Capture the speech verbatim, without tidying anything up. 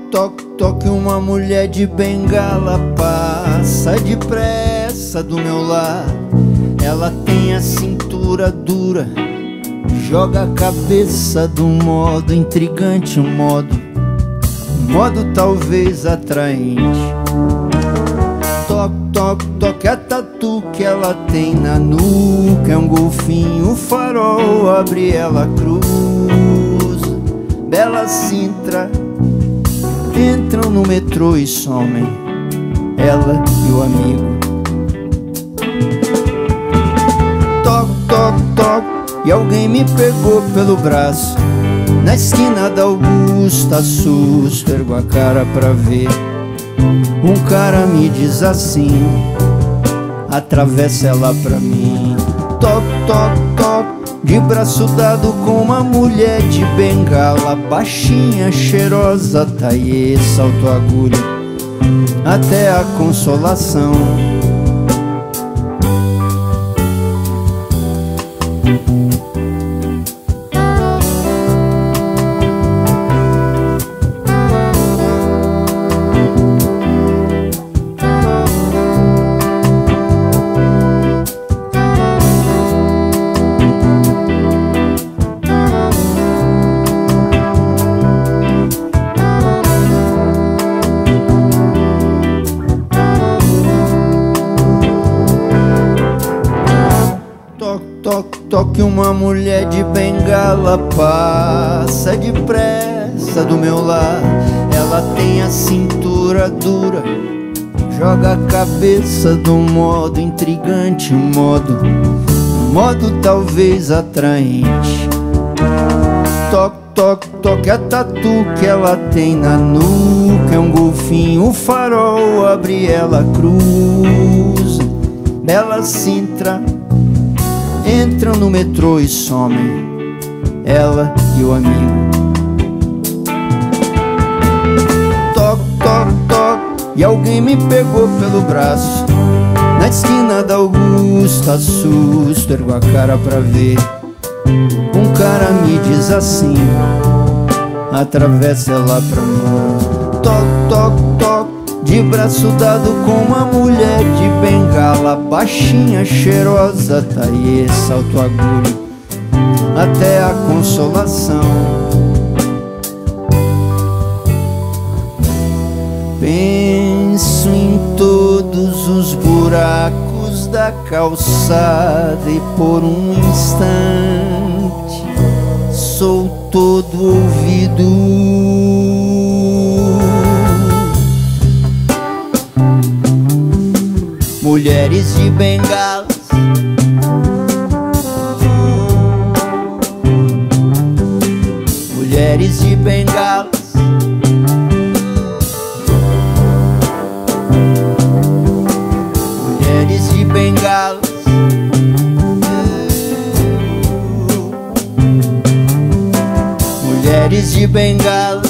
toque, toque, uma mulher de bengala passa depressa do meu lado. Ela tem a cintura dura, joga a cabeça do modo intrigante, um modo, um modo talvez atraente. Toque, toque, toque, a tatu que ela tem na nuca é um golfinho, o farol abre, ela cruza, Bela Sintra. Entram no metrô e somem, ela e o amigo. Toque, toque, toque, e alguém me pegou pelo braço na esquina da Augusta. Assusto, ergo a cara pra ver. Um cara me diz assim: atravessa ela pra mim. Toque, toque, toque, de braço dado com uma mulher de bengala, baixinha, cheirosa, taie, salto agulha, até a Consolação. Toque, toque, uma mulher de bengala passa depressa do meu lado. Ela tem a cintura dura, joga a cabeça do modo intrigante, um modo, um modo talvez atraente. Toque, toque, toque, a tatu que ela tem na nuca é um golfinho, o farol abre, ela cruza, Bela Sintra. Entram no metrô e somem, ela e o amigo. Toque, toque, toque, e alguém me pegou pelo braço na esquina da Augusta. Assusto, ergo a cara pra ver. Um cara me diz assim: atravessa ela pra mim. Toque, toque, toque, de braço dado com uma mulher de bengala, baixinha, cheirosa, taie, salto agulha, até a Consolação. Penso em todos os buracos da calçada e por um instante sou todo ouvido. Mulheres de bengalas, mulheres de bengalas, mulheres de bengalas, mulheres de bengalas.